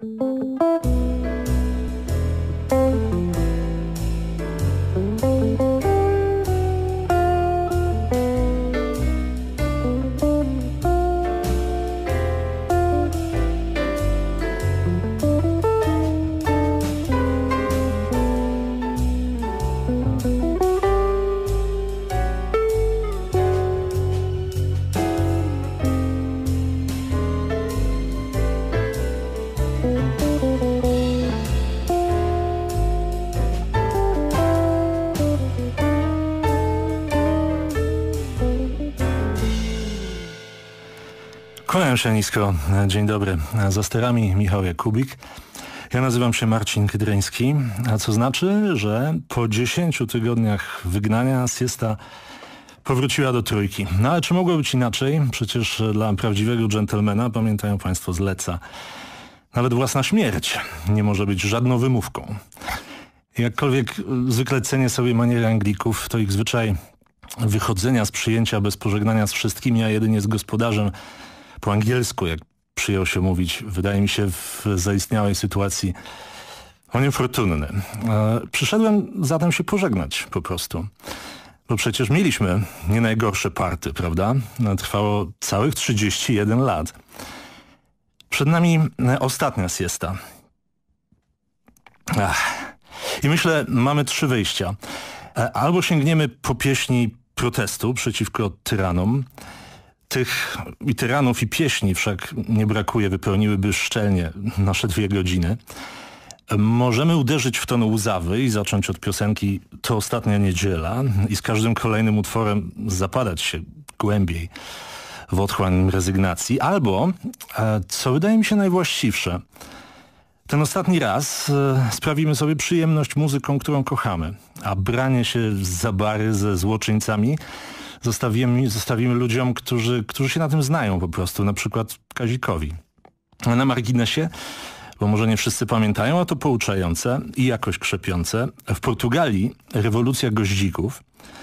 Kłaniam się nisko. Dzień dobry. Za sterami Michał Jakubik. Ja nazywam się Marcin Kydryński, a co znaczy, że po 10 tygodniach wygnania siesta powróciła do trójki. No ale czy mogło być inaczej? Przecież dla prawdziwego dżentelmena, pamiętają państwo z Leca, nawet własna śmierć nie może być żadną wymówką. Jakkolwiek zwykle cenię sobie maniery Anglików, to ich zwyczaj wychodzenia z przyjęcia bez pożegnania z wszystkimi, a jedynie z gospodarzem po angielsku, jak przyjął się mówić, wydaje mi się w zaistniałej sytuacji niefortunny. Przyszedłem zatem się pożegnać po prostu. Bo przecież mieliśmy nie najgorsze party, prawda? Trwało całych 31 lat. Przed nami ostatnia siesta. I myślę, mamy 3 wyjścia. Albo sięgniemy po pieśni protestu przeciwko tyranom. Tych i tyranów i pieśni wszak nie brakuje, wypełniłyby szczelnie nasze 2 godziny. Możemy uderzyć w ton łzawy i zacząć od piosenki To ostatnia niedziela i z każdym kolejnym utworem zapadać się głębiej w otchłań rezygnacji. Albo, co wydaje mi się najwłaściwsze, ten ostatni raz sprawimy sobie przyjemność muzyką, którą kochamy, a branie się za bary ze złoczyńcami zostawimy ludziom, którzy się na tym znają po prostu, na przykład Kazikowi. A na marginesie, bo może nie wszyscy pamiętają, a to pouczające i jakoś krzepiące. W Portugalii rewolucja goździków,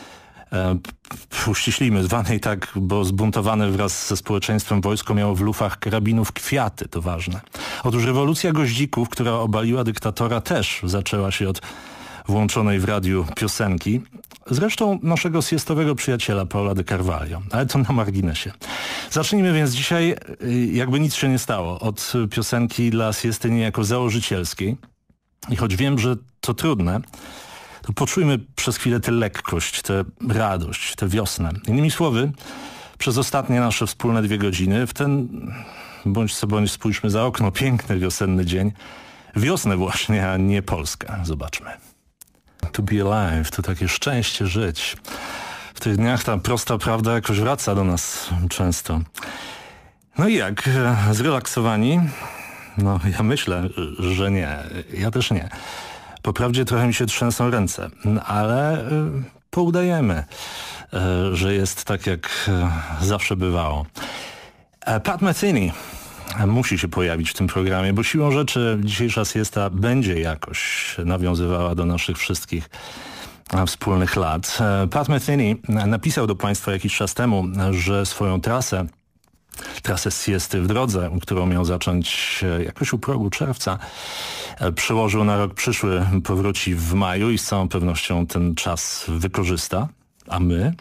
uściślimy, zwanej tak, bo zbuntowane wraz ze społeczeństwem wojsko miało w lufach karabinów kwiaty, to ważne. Otóż rewolucja goździków, która obaliła dyktatora, też zaczęła się od włączonej w radiu piosenki. Zresztą naszego siestowego przyjaciela Paula de Carvalho, ale to na marginesie. Zacznijmy więc dzisiaj, jakby nic się nie stało, od piosenki dla siesty niejako założycielskiej. I choć wiem, że to trudne, to poczujmy przez chwilę tę lekkość, tę radość, tę wiosnę. Innymi słowy, przez ostatnie nasze wspólne 2 godziny, w ten, bądź co bądź spójrzmy za okno, piękny wiosenny dzień, wiosnę właśnie, a nie Polskę. Zobaczmy. To be alive, to takie szczęście żyć. W tych dniach ta prosta prawda jakoś wraca do nas często. No i jak? Zrelaksowani? No ja myślę, że nie. Ja też nie. Po prawdzie trochę mi się trzęsą ręce, ale poudajemy, że jest tak jak zawsze bywało. Pat Metheny musi się pojawić w tym programie, bo siłą rzeczy dzisiejsza siesta będzie jakoś nawiązywała do naszych wszystkich wspólnych lat. Pat Metheny napisał do Państwa jakiś czas temu, że swoją trasę siesty w drodze, którą miał zacząć jakoś u progu czerwca, przełożył na rok przyszły, powróci w maju i z całą pewnością ten czas wykorzysta, a my...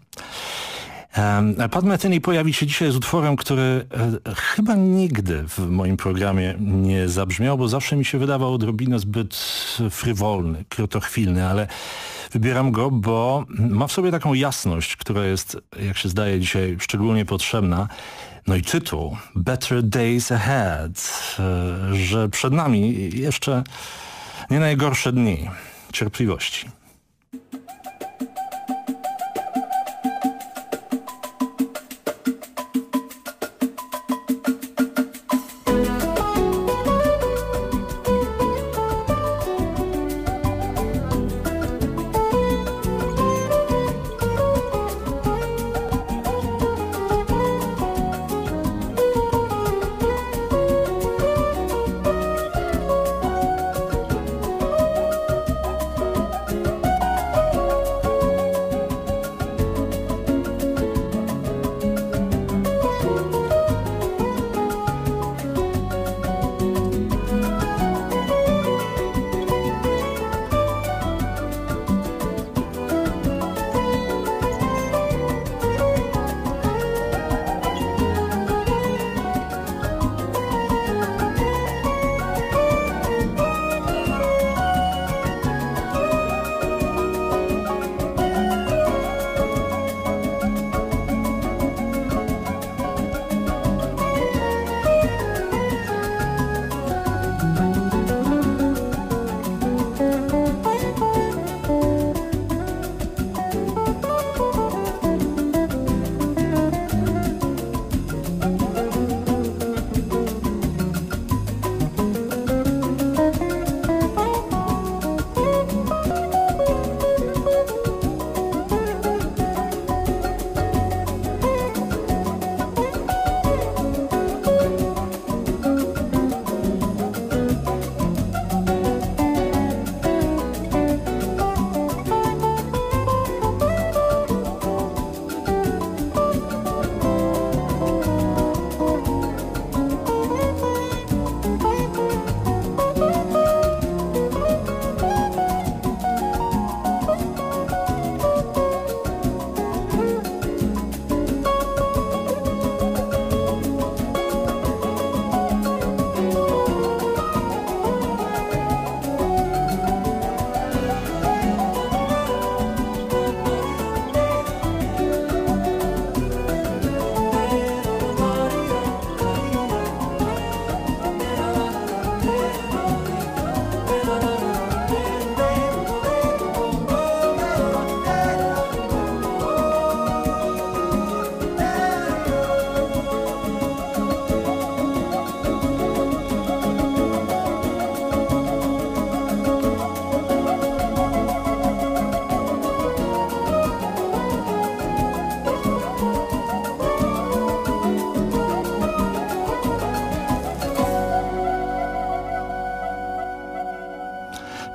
Pat Metheny pojawi się dzisiaj z utworem, który chyba nigdy w moim programie nie zabrzmiał, bo zawsze mi się wydawał odrobinę zbyt frywolny, krotochwilny, ale wybieram go, bo ma w sobie taką jasność, która jest, jak się zdaje, dzisiaj szczególnie potrzebna. No i tytuł Better Days Ahead, że przed nami jeszcze nie najgorsze dni. Cierpliwości.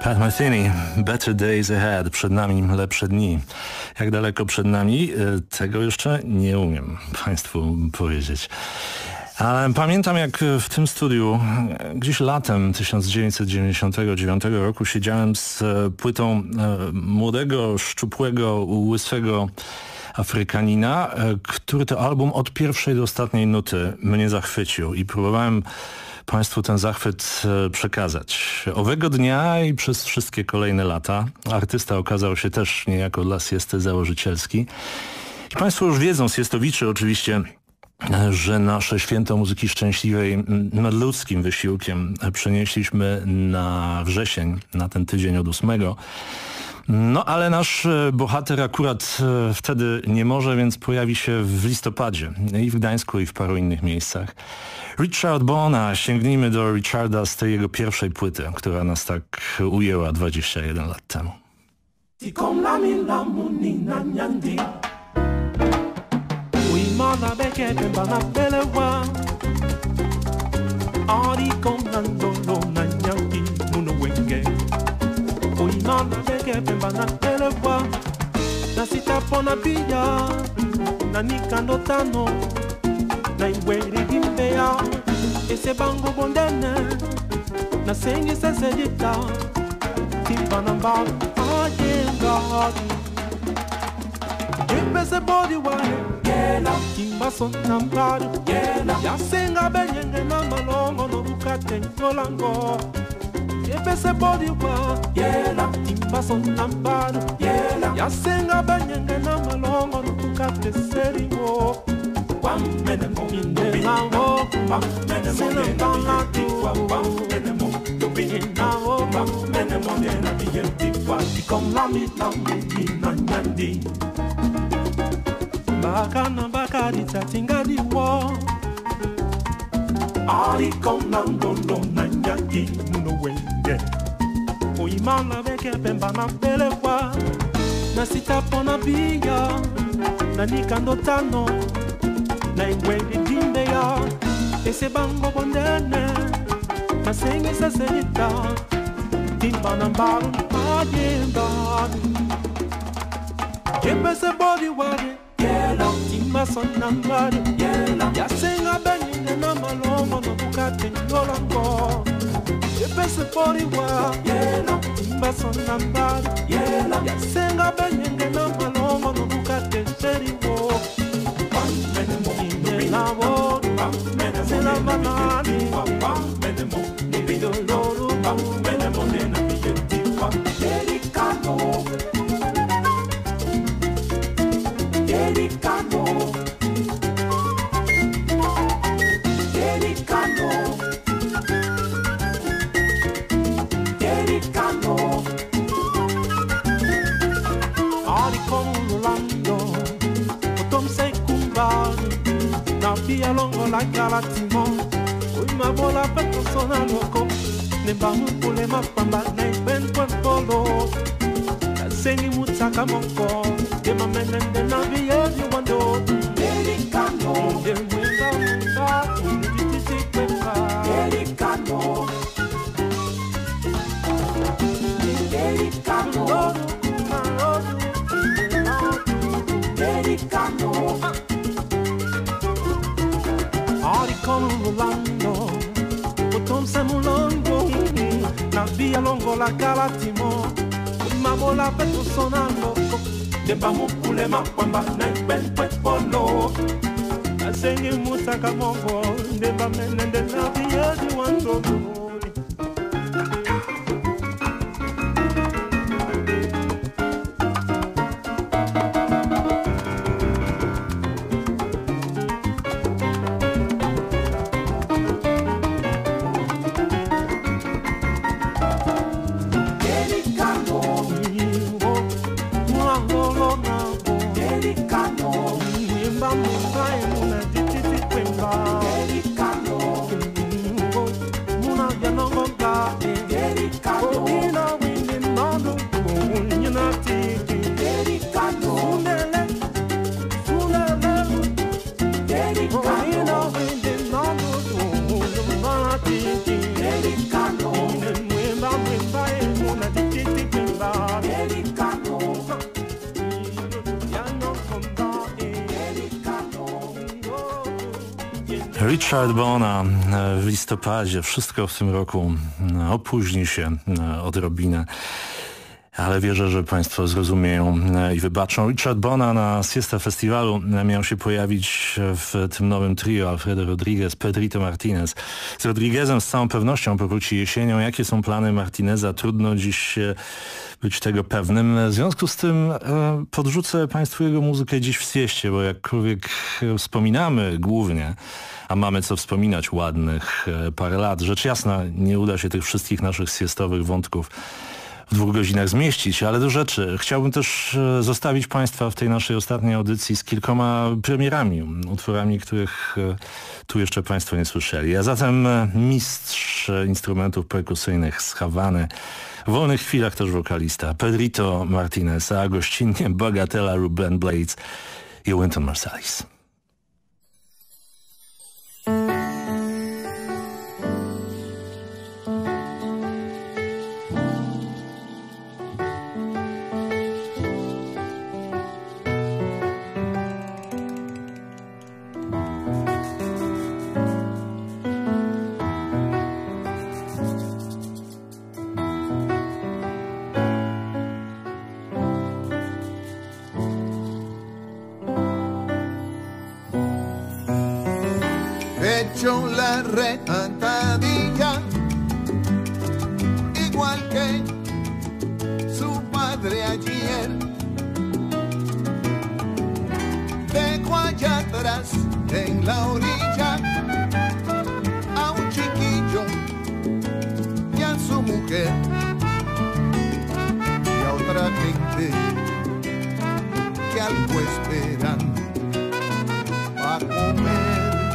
Pat Metheny, Better Days Ahead, przed nami lepsze dni. Jak daleko przed nami? Tego jeszcze nie umiem Państwu powiedzieć. Ale pamiętam, jak w tym studiu gdzieś latem 1999 roku siedziałem z płytą młodego, szczupłego, łysego Afrykanina, który to album od pierwszej do ostatniej nuty mnie zachwycił i próbowałem Państwu ten zachwyt przekazać. Owego dnia i przez wszystkie kolejne lata artysta okazał się też niejako dla Siesty założycielski. I Państwo już wiedzą, Siestowicze oczywiście, że nasze święto muzyki szczęśliwej nadludzkim wysiłkiem przenieśliśmy na wrzesień, na ten tydzień od 8. No ale nasz bohater akurat wtedy nie może, więc pojawi się w listopadzie i w Gdańsku i w paru innych miejscach. Richard Bona, sięgnijmy do Richarda z tej jego pierwszej płyty, która nas tak ujęła 21 lat temu. Oimana beke pemba na telewa na sita pona pia na nikando tano na iweri gimbea ese bango bondene na sengi sesejita timba na mba ajenga ipese body wire yela timba son na mba yela ya senga benyenge na malongo no bukate ngolango epese body wa yela timba son ambano yela yasenga banyenge na malongo nukukate seriwo wamene mo inelawo wamene mo natiwa wamene mo inawo wamene mo nena biyentiwa ikom lami na nyandi baka na baka di tatingadi wo ari kom nangolo na nyandi no wenge oimana beke pemba na pelewa na sita pona bia na nikando tano na iwende dimbeya ese bango bondene na sengi sasenita timba na mbaru ajemba epese body wade yela timba son na mbaru yela yasenga benine na malongo no bukate ngolango epese body wa yela timba son na mbaru yela yasenga benine na malongo no bukate seriwo wamene mo inelawo wamene mo senamanani wamene mo nibidoloro wamene mo nena biyentiwa delicano delicano delicano delicano ari con Rolando potom sei kumbani na via longo la galatimo oi ma bola petto sona loco ne bamu pule ma pamba nei ben polo la sengi mutaka monko de ma menende na via di wando delicano de mwenda mwenda unititi kwenda delicano delicano delicano ari con Rolando potom semulongo na via longo la galatimo ma bola petto sonando de bamu pule ma kwamba na ben polo la sengi mutaka mongo de ba menende na via di wando Richard Bona w listopadzie. Wszystko w tym roku opóźni się odrobinę, ale wierzę, że Państwo zrozumieją i wybaczą. Richard Bona na Siesta Festiwalu miał się pojawić w tym nowym trio Alfredo Rodriguez, Pedrito Martinez. Z Rodriguezem z całą pewnością powróci jesienią. Jakie są plany Martineza? Trudno dziś być tego pewnym. W związku z tym podrzucę Państwu jego muzykę dziś w sieście, bo jakkolwiek wspominamy głównie, a mamy co wspominać ładnych parę lat. Rzecz jasna, nie uda się tych wszystkich naszych siestowych wątków w 2 godzinach zmieścić, ale do rzeczy. Chciałbym też zostawić Państwa w tej naszej ostatniej audycji z kilkoma premierami, utworami, których tu jeszcze Państwo nie słyszeli. A zatem mistrz instrumentów perkusyjnych z Hawany, w wolnych chwilach też wokalista Pedrito Martinez, a gościnnie bagatela Ruben Blades i Wynton Marsalis. La retantadilla, igual que su padre ayer, dejó allá atrás en la orilla a un chiquillo y a su mujer y a otra gente que algo esperan a comer.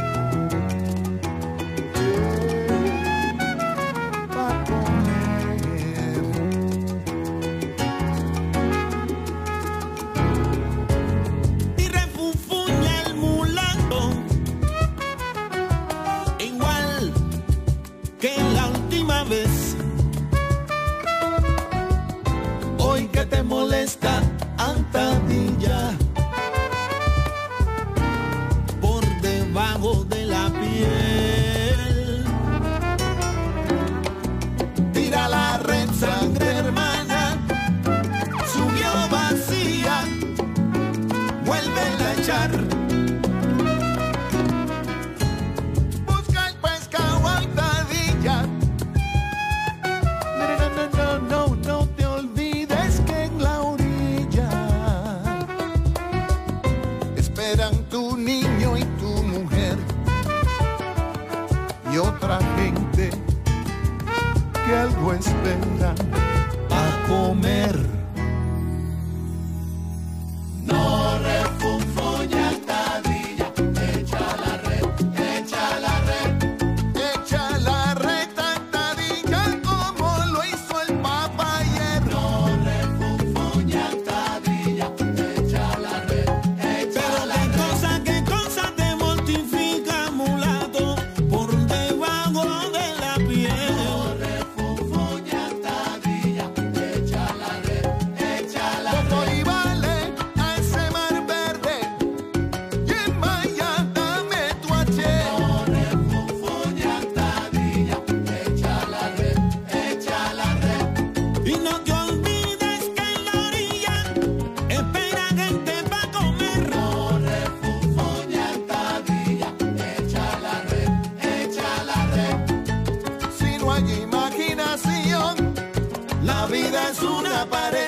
Molesta Antadilla por debajo de la piel. Tira la red, sangre hermana, subió vacía, vuelve a echar. Busca el pescado Antadilla. No te olvides que en la orilla esperan tu niño y tu mujer y otra gente que algo esperan a comer. No refunfuña Antadilla, echa la red, echa la red, echa la red Antadilla como lo hizo el Papa ayer. No refunfuña Antadilla, echa la red, echa la red. Pero qué cosa te mortifica, mulato, por debajo de la piel. No refunfuña Antadilla, echa la red, echa la red. Doctor, y vale a ese mar verde y en Maya dame tu haché. No refunfuña Antadilla, echa la red, echa la red. Y no te olvides que en la orilla espera gente pa' comer. No refunfuña Antadilla, echa la red, echa la red. Si no hay imaginación, la vida es una pared.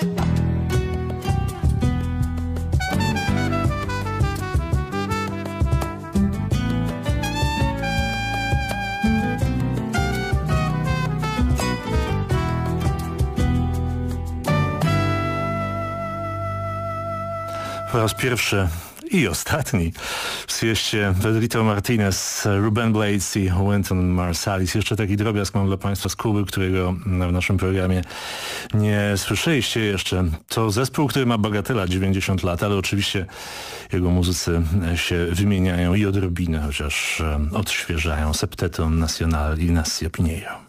Po raz pierwszy i ostatni w sieście Pedrito Martinez, Ruben Blades i Wynton Marsalis. Jeszcze taki drobiazg mam dla Państwa z Kuby, którego w naszym programie nie słyszeliście jeszcze. To zespół, który ma bagatela 90 lat, ale oczywiście jego muzycy się wymieniają i odrobinę, chociaż odświeżają. Septeto Nacional Ignacio Piñeiro.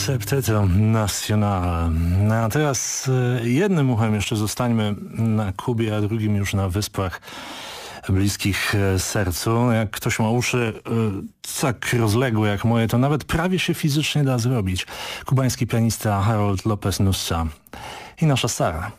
Septeto Nacional. A teraz jednym uchem jeszcze zostańmy na Kubie, a drugim już na wyspach bliskich sercu. Jak ktoś ma uszy tak rozległe jak moje, to nawet prawie się fizycznie da zrobić. Kubański pianista Harold Lopez Nussa i nasza Sara.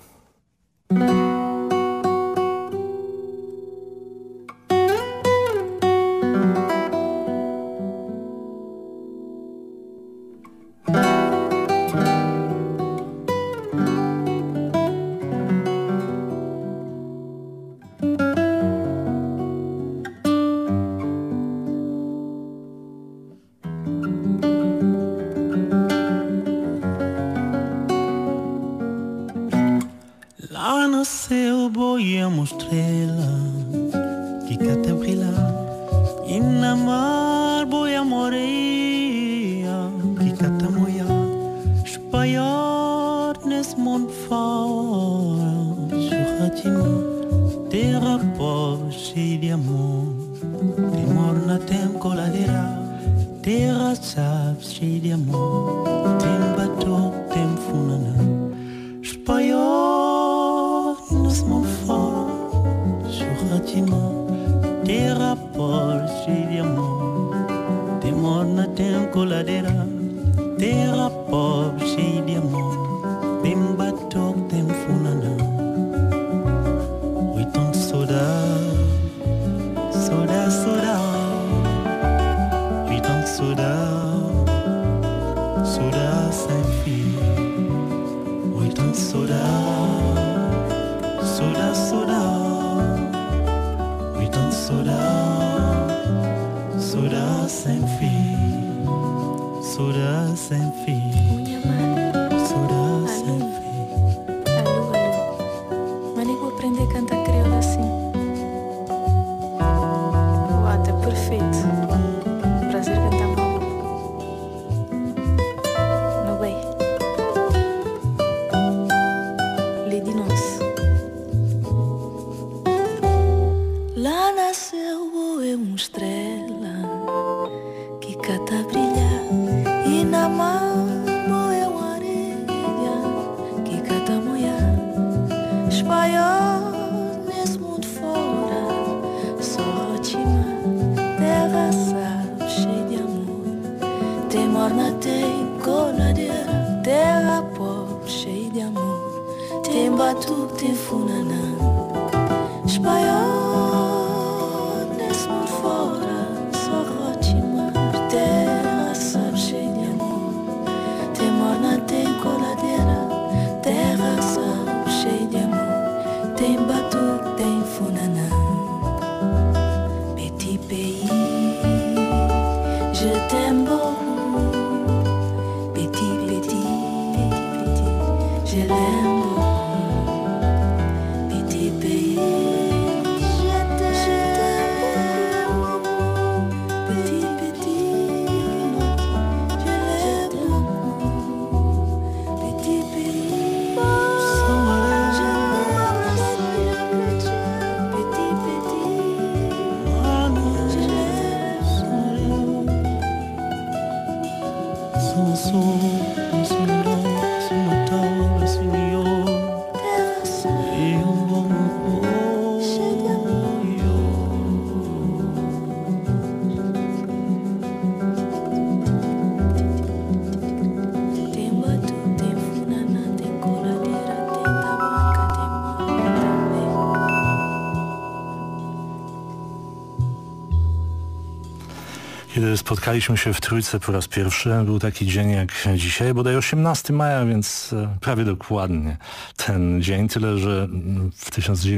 Kiedy spotkaliśmy się w Trójce po raz pierwszy, był taki dzień jak dzisiaj, bodaj 18 maja, więc prawie dokładnie ten dzień. Tyle, że w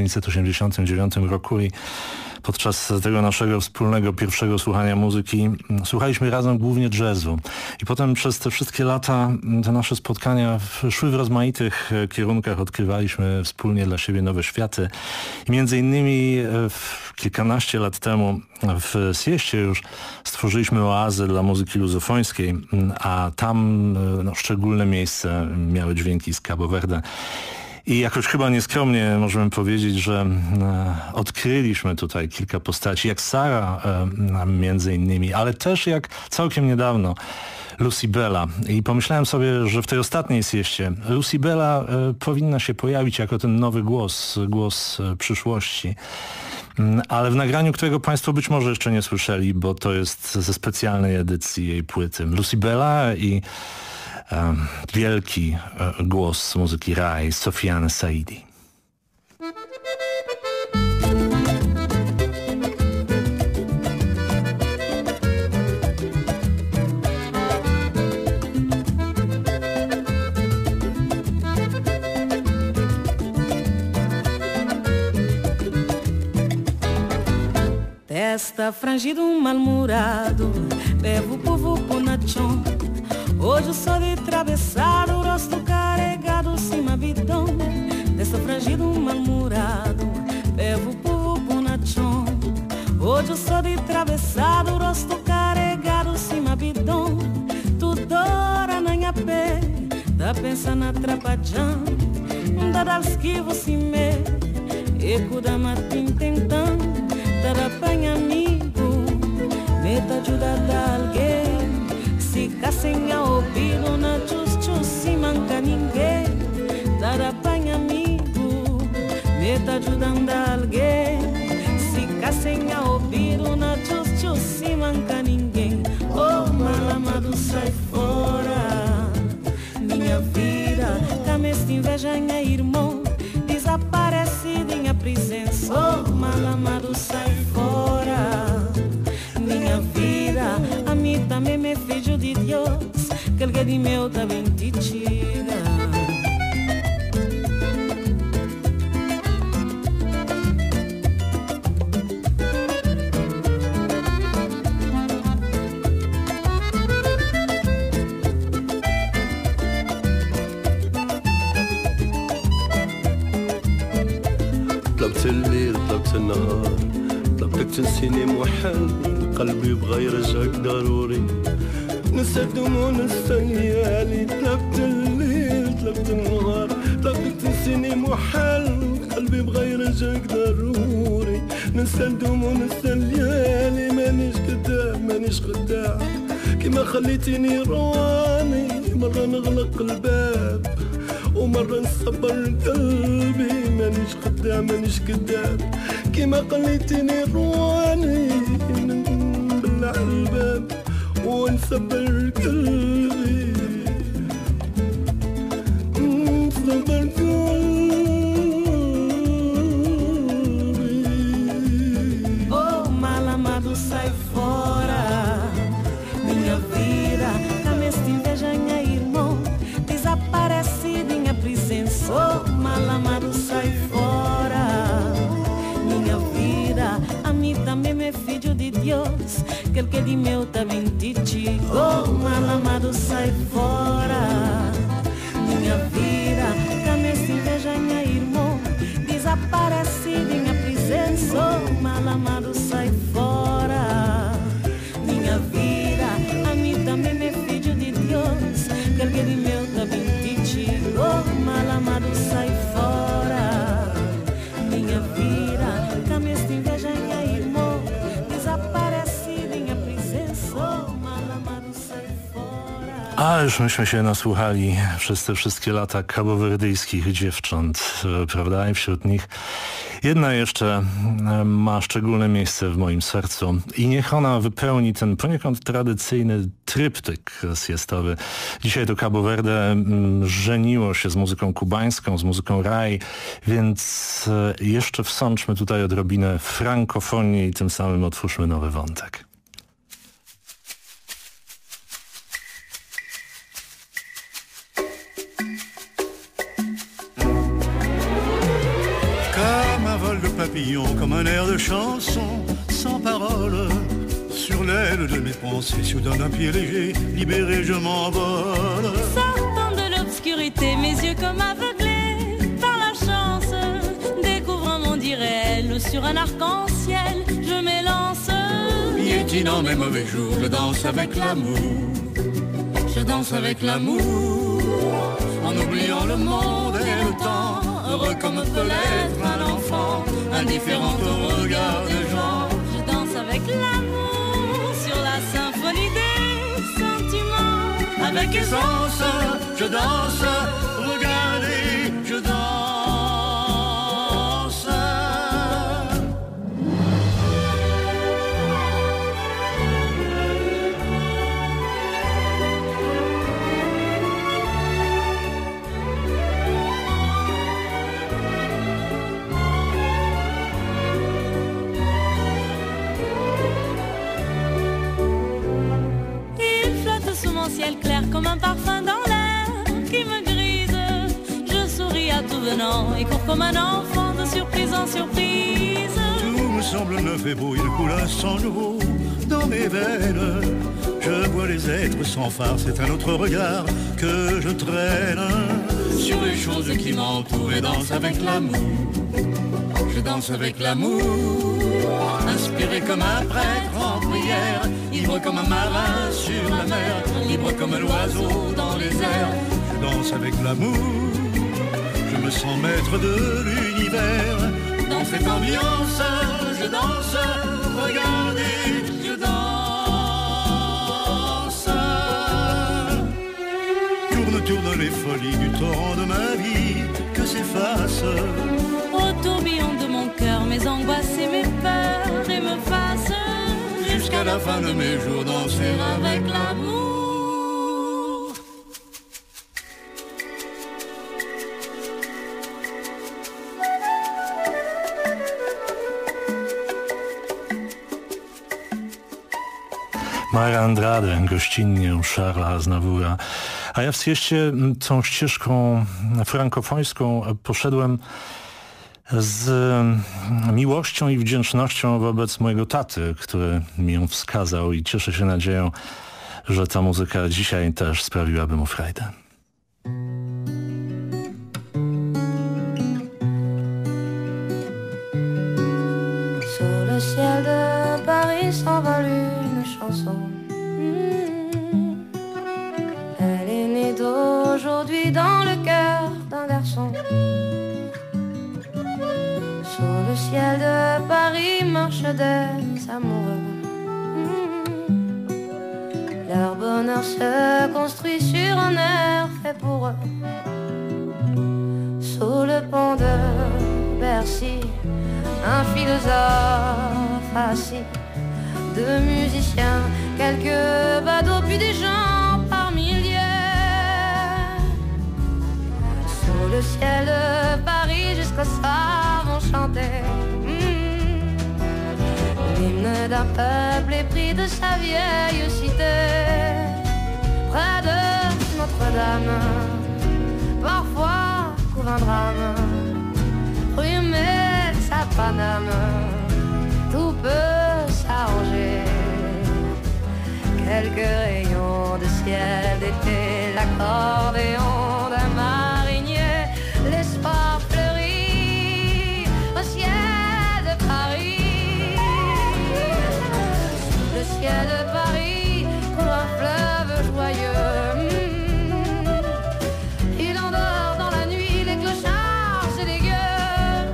1989 roku i podczas tego naszego wspólnego pierwszego słuchania muzyki słuchaliśmy razem głównie jazzu. I potem przez te wszystkie lata te nasze spotkania szły w rozmaitych kierunkach. Odkrywaliśmy wspólnie dla siebie nowe światy. I między innymi kilkanaście lat temu w Sieście już stworzyliśmy oazę dla muzyki luzofońskiej, a tam szczególne miejsce miały dźwięki z Cabo Verde. I jakoś chyba nieskromnie możemy powiedzieć, że odkryliśmy tutaj kilka postaci, jak Sara między innymi, ale też jak całkiem niedawno Lucy Bella. I pomyślałem sobie, że w tej ostatniej sieście Lucy Bella powinna się pojawić jako ten nowy głos przyszłości. Ale w nagraniu, którego Państwo być może jeszcze nie słyszeli, bo to jest ze specjalnej edycji jej płyty. Lucy Bella i wielki głos muzyki Rai, Sofiane Saidi. Testa frangido, mal-humorado, leva o povo pro nachão. Hoje o sol de travessado, o rosto carregado, cima bidão. Testa frangido, mal-humorado, leva o povo pro nachão. Hoje o sol de travessado, o rosto carregado, cima bidão. Tudo hora na minha pé, tá pensando atrapalhando. Dá das esquivo se me, eco da matin tentando. Apanha amigo, meta ajuda de alguém. Se sem a ouvido na tchus se manca ninguém. Apanha amigo, meta ajudando alguém. Se sem a ouvido na tchus se manca ninguém. Oh, malamado, sai fora. Minha vida, cama esta inveja, minha irmão. Desaparecido em a presença. Oh, malamado, sai fora. Minha vida, a mim também me filho de Deus. Que alguém de meu também te tira. طلبت الليل طلبت النهار طلبتك تنسيني موحل قلبي بغى يرجعك ضروري نسى الدموع نسى الليالي طلبت الليل طلبت النهار طلبتك تنسيني موحل قلبي بغى يرجعك ضروري نسى الدموع نسى الليالي مانيش كداب مانيش خداع كيما خليتيني رواني مرة نغلق الباب ومرة نصبر قلبي مانيش خداع مانيش كداب كيما قليتيني رواني نبلع الباب ونصبر قلبي نصبر قلبي. Oh, malamado, sai fora. Minha vida, a esta inveja, minha irmão. Desaparecido em a presença. Oh, malamado, sai fora. Minha vida, a mim também me filho de Deus. Aquele que de meu também te digo. Oh, malamado, sai fora. Minha vida, a esta inveja, minha irmão. Desaparecido em a presença. Oh, malamado, sai fora. Minha vida, a mim também me filho de Deus. Aquele que de meu também te digo. Oh, malamado, sai fora. Minha vida, cama esta inveja, minha irmão. Desaparecido em a presença. Oh, malamado, sai fora. A już myśmy się nasłuchali przez te wszystkie lata kabowerdyjskich dziewcząt, prawda? I wśród nich jedna jeszcze ma szczególne miejsce w moim sercu i niech ona wypełni ten poniekąd tradycyjny tryptyk siestowy. Dzisiaj to Cabo Verde żeniło się z muzyką kubańską, z muzyką Rai, więc jeszcze wsączmy tutaj odrobinę frankofonii i tym samym otwórzmy nowy wątek. Comme un air de chanson sans parole. Sur l'aile de mes pensées, soudain d'un pied léger, libéré je m'envole. Sortant de l'obscurité, mes yeux comme aveuglés par la chance, découvrant mon irréel sur un arc-en-ciel, je m'élance. Piétinant mes mauvais jours, je danse avec l'amour. Je danse avec l'amour, en oubliant le monde et le temps, heureux comme peut l'être un enfant, indifférent au regard des gens. Je danse avec l'amour sur la symphonie des sentiments. avec aisance, je danse, regardez, je danse. Ciel clair comme un parfum dans l'air qui me grise. Je souris à tout venant et cours comme un enfant de surprise en surprise. Tout me semble neuf et beau, il coule un sang nouveau dans mes veines. Je vois les êtres sans phare, c'est un autre regard que je traîne sur les choses qui m'entourent et danse avec l'amour. Je danse avec l'amour, inspiré comme un prêtre en prière, ivre comme un marin sur la mer, libre comme l'oiseau dans les airs. Je danse avec l'amour, je me sens maître de l'univers. Dans cette ambiance, je danse, regardez, je danse. Tourne les folies du torrent de ma vie que s'efface. Au tourbillon de mon cœur, mes angoisses et mes peurs et me fassent jusqu'à la fin de mes jours danser avec l'amour. Mara Andrade gościnnie u Charlesa Aznavoura. A ja w Sieście tą ścieżką frankofońską poszedłem z miłością i wdzięcznością wobec mojego taty, który mi ją wskazał i cieszę się nadzieją, że ta muzyka dzisiaj też sprawiłaby mu frajdę. Sur le ciel de Paris s'envole une chanson. Elle est née d'aujourd'hui dans le cœur d'un garçon. Sur le ciel de Paris marchent des amoureux. Leur bonheur se construit sur un air fait pour eux. Sous le pont de Bercy, un philosophe assis, deux musiciens, quelques badauds, puis des gens par milliers. Sous le ciel de Paris, jusqu'au soir vont chanter l'hymne d'un peuple épris de sa vieille cité. Près de Notre-Dame, parfois couvre un drame, rue Metz à Paname, tout peut s'arranger. Quelques rayons de ciel d'été, l'accordéon d'un marinier, l'espoir fleurit au ciel de Paris. Sous le ciel de Paris coule un fleuve joyeux. Il endort dans la nuit les clochards et les gueux.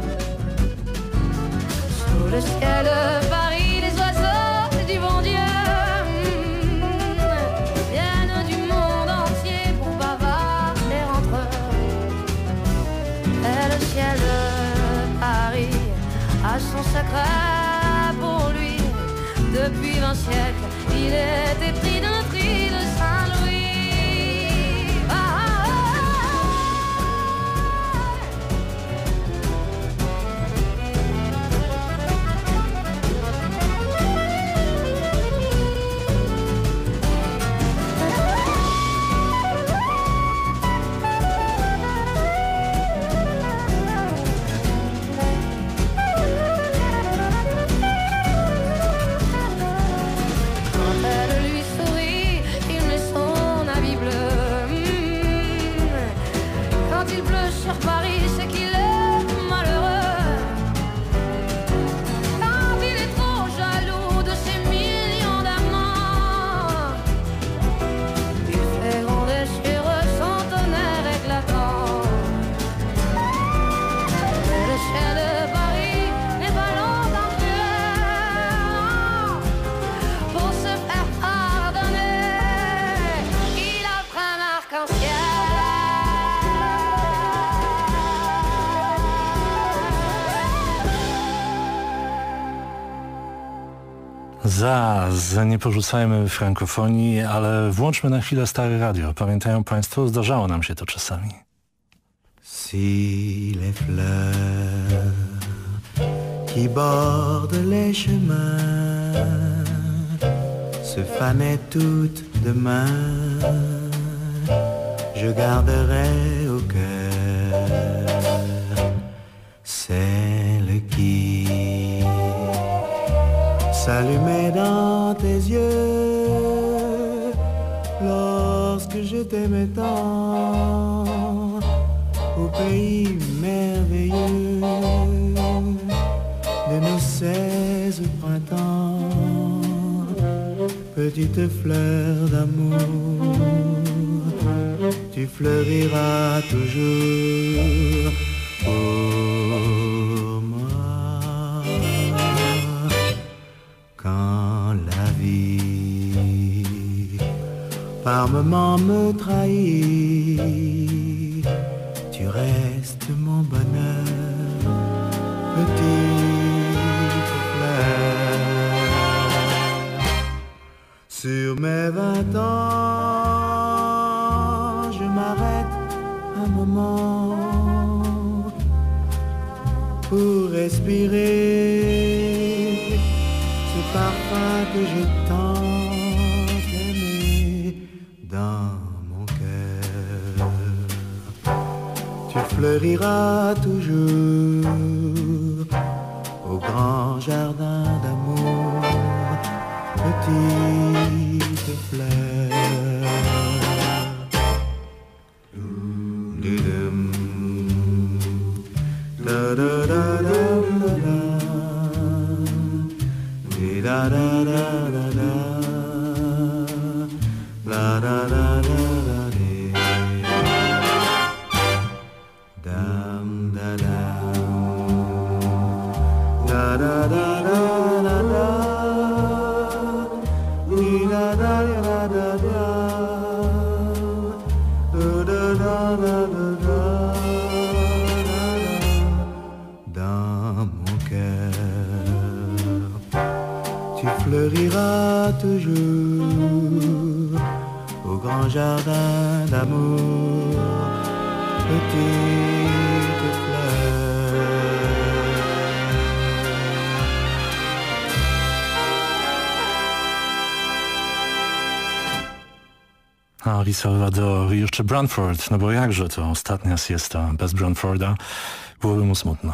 Sous le ciel de Paris les oiseaux du bon Dieu viennent du monde entier pour bavarder entre eux. Et le ciel de Paris a son secret pour lui. Depuis 20 siècles, il est épris d'un tri de Saint-Louis. Quand elle lui sourit, Nie porzucajmy frankofonii, ale włączmy na chwilę stare radio. Pamiętają Państwo? Zdarzało nam się to czasami. Si les fleurs qui bordent les chemins se fanaient toutes demain, je garderai au cœur celle qui s'allumait dans tes yeux lorsque je t'aimais tant au pays merveilleux de nos 16 printemps, petite fleur d'amour, tu fleuriras toujours pour moi. Quand la vie par moments me trahit, tu restes mon bonheur, petite fleur. Sur mes 20 ans, je m'arrête un moment pour respirer ce parfum que j'ai tant aimé dans mon cœur. Tu fleuriras toujours au grand jardin d'amour, petite fleur. Da da da da da da da da da la da da da da dam da da da da da da da da da da da da dans mon cœur, tu fleuriras toujours au grand jardin d'amour, petite fleur. Henri Salvador i jeszcze Branford, no bo jakże to ostatnia siesta bez Branforda, byłoby mu smutno.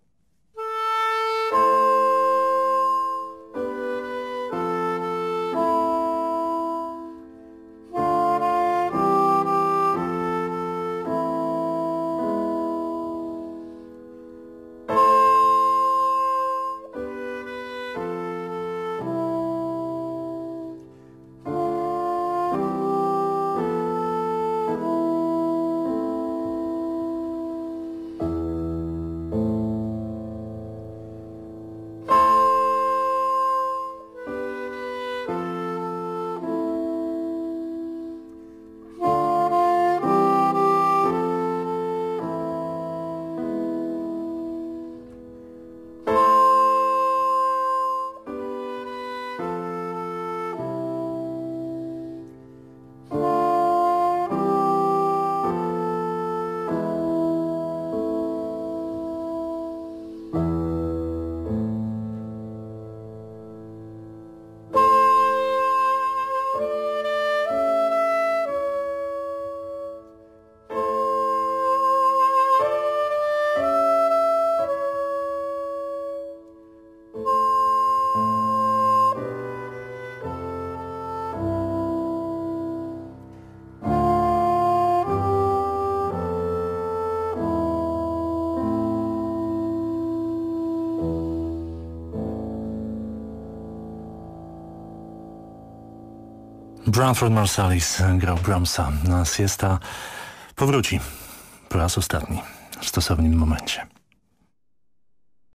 Branford Marsalis grał Brahmsa, a siesta powróci po raz ostatni w stosownym momencie.